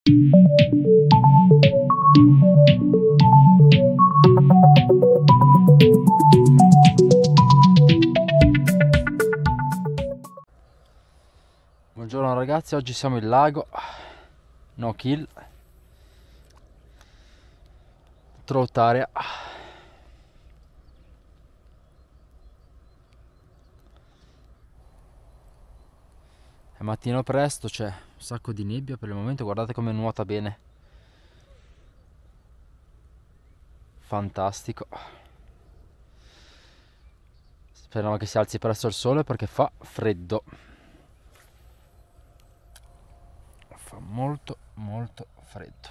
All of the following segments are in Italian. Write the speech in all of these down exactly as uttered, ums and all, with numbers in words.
Buongiorno ragazzi, oggi siamo in lago, no kill, throat area. È mattino presto, c'è un sacco di nebbia per il momento, guardate come nuota bene. Fantastico. Speriamo che si alzi presto il sole perché fa freddo. Fa molto molto freddo.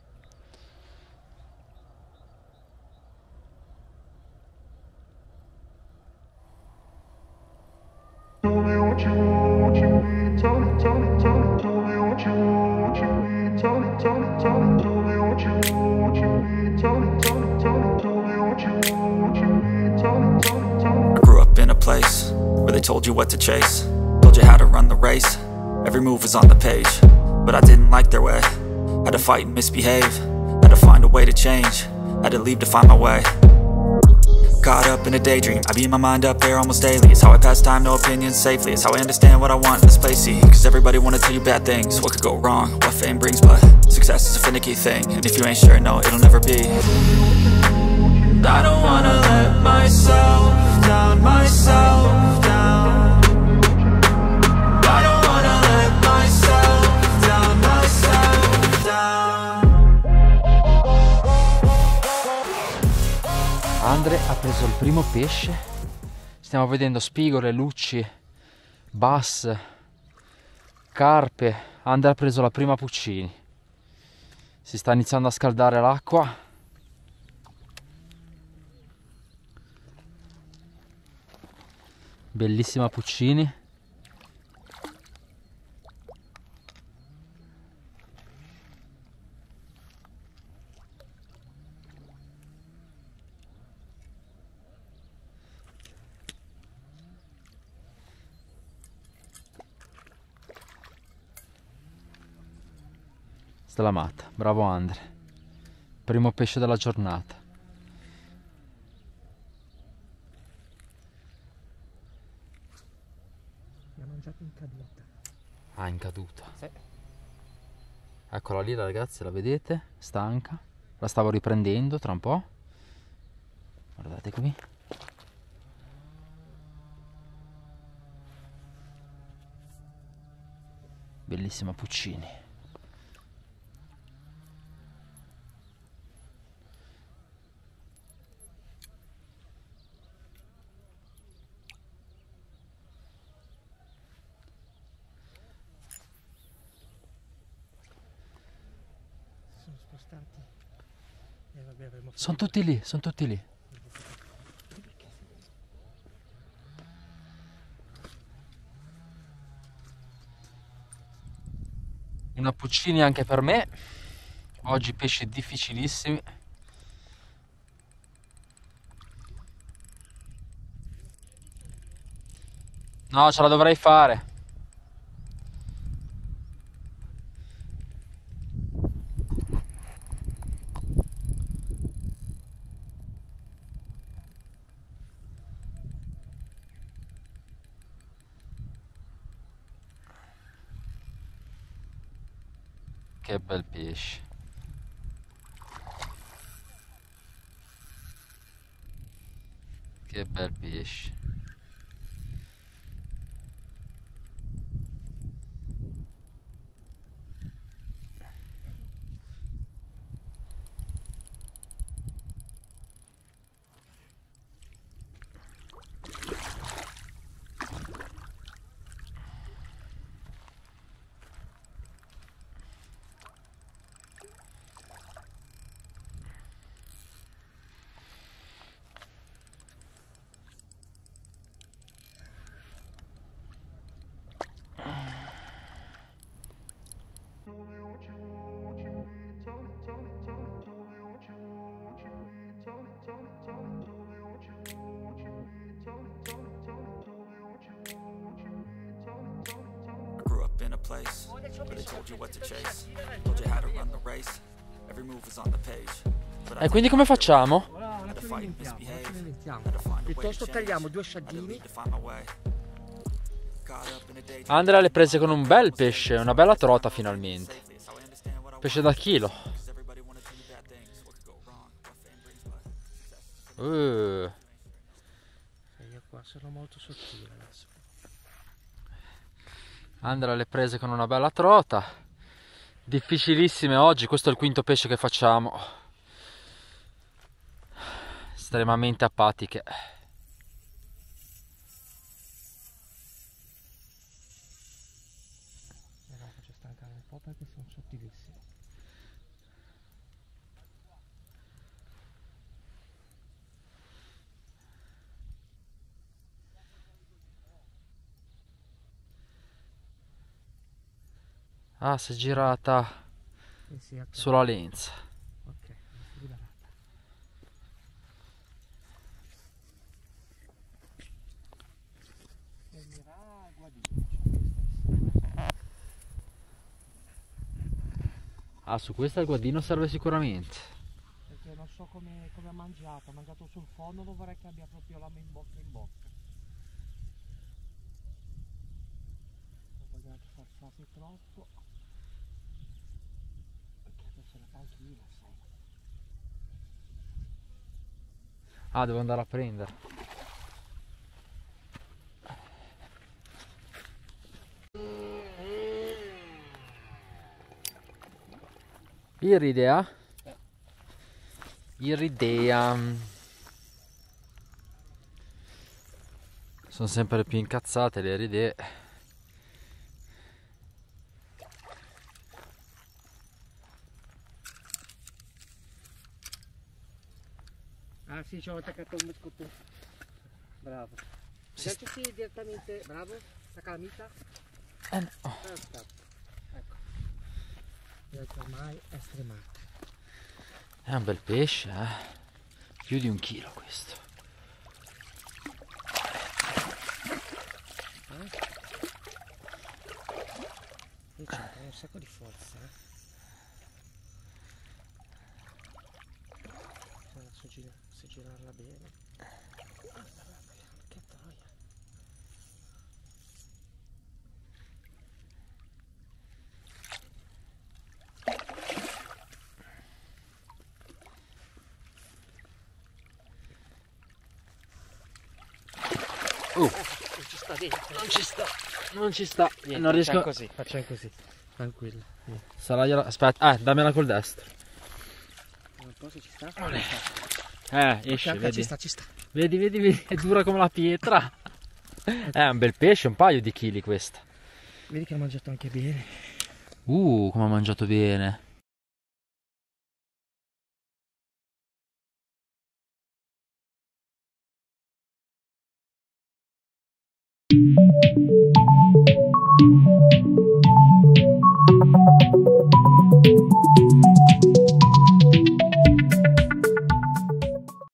I grew up in a place where they told you what to chase, told you how to run the race, every move was on the page. But I didn't like their way, had to fight and misbehave, had to find a way to change, had to leave to find my way. Caught up in a daydream, I beat my mind up there almost daily. It's how I pass time, no opinions safely. It's how I understand what I want in this place, see. Cause everybody wanna tell you bad things, what could go wrong, what fame brings. But success is a finicky thing, and if you ain't sure, no, it'll never be. I don't wanna let myself down, myself down. I don't wanna let myself down, myself down. Andre ha preso il primo pesce, stiamo vedendo spigole, lucci, bass, carpe. Andre ha preso la prima Puccini, si sta iniziando a scaldare l'acqua. Bellissima Puccini. Slamata, bravo Andre. Primo pesce della giornata. Mi ha mangiato in caduta. Ah, in caduta. Sì. Eccola lì ragazzi, la vedete? Stanca. La stavo riprendendo tra un po'. Guardate qui. Bellissima Puccini. Sono spostati. E vabbè, avremo Sono tutti lì, sono tutti lì. Una Puccini anche per me. Oggi pesci difficilissimi. No, ce la dovrei fare. Che bel pesce. Che bel pesce. che ci ho But they messo told you what to per chase, scegliere. told you how to run the race. Every move was on the page. But I E quindi come facciamo? Ora ora ce ne inventiamo, ora ce ne inventiamo. had to find a way to Piuttosto change. tagliamo due Had to sciaddini. leave to find my way. Caught up in a daydream. Andrea le prese con un bel pesce, una bella trota finalmente. Safely is how I understand what I Pesce da chilo. want. 'Cause everybody wanna tell me bad things. What could go wrong? What fame brings, but success is in Uh, E io qua sono molto sottile adesso. Andrea le prese con una bella trota. Difficilissime oggi, questo è il quinto pesce che facciamo. Estremamente apatiche. Però faccio stancare un po' perché sono sottilissimi. Ah, si è girata Eh sì, ok. sulla lenza. Ok, mi sono liberata. Servirà guadino, Ah, su questa il guadino serve sicuramente. perché non so come, come ha mangiato, ha mangiato sul fondo, non vorrei che abbia proprio l'amo in bocca in bocca. Non voglio forzarsi troppo, perché adesso è la panchina, sai. Ah, devo andare a prendere. Iridea. Iridea. Sono sempre più incazzate le iridee. Ah sì, ci ho attaccato un mescotto. Bravo. Agganciati direttamente, bravo. Stacca la mita. Eh no. Perfetto. Ecco. Direi che ormai è stremata. È un bel pesce, eh. Più di un chilo questo. E c'è un sacco di forza, eh. Adesso gira, se girarla bene. Che troia. Uh, Non ci sta dentro. non ci sta. Non ci sta. Niente, non riesco. facciamo così, facciamo così. Tranquillo. Niente. Sarà gliela... Aspetta, eh, dammela col destro. Un po' se ci sta. Eh, esce, Ok, vedi. ci sta, ci sta. Vedi, vedi, vedi, è dura come la pietra. È un bel pesce, un paio di chili questa. Vedi che ha mangiato anche bene. Uh, come ha mangiato bene. Thank you.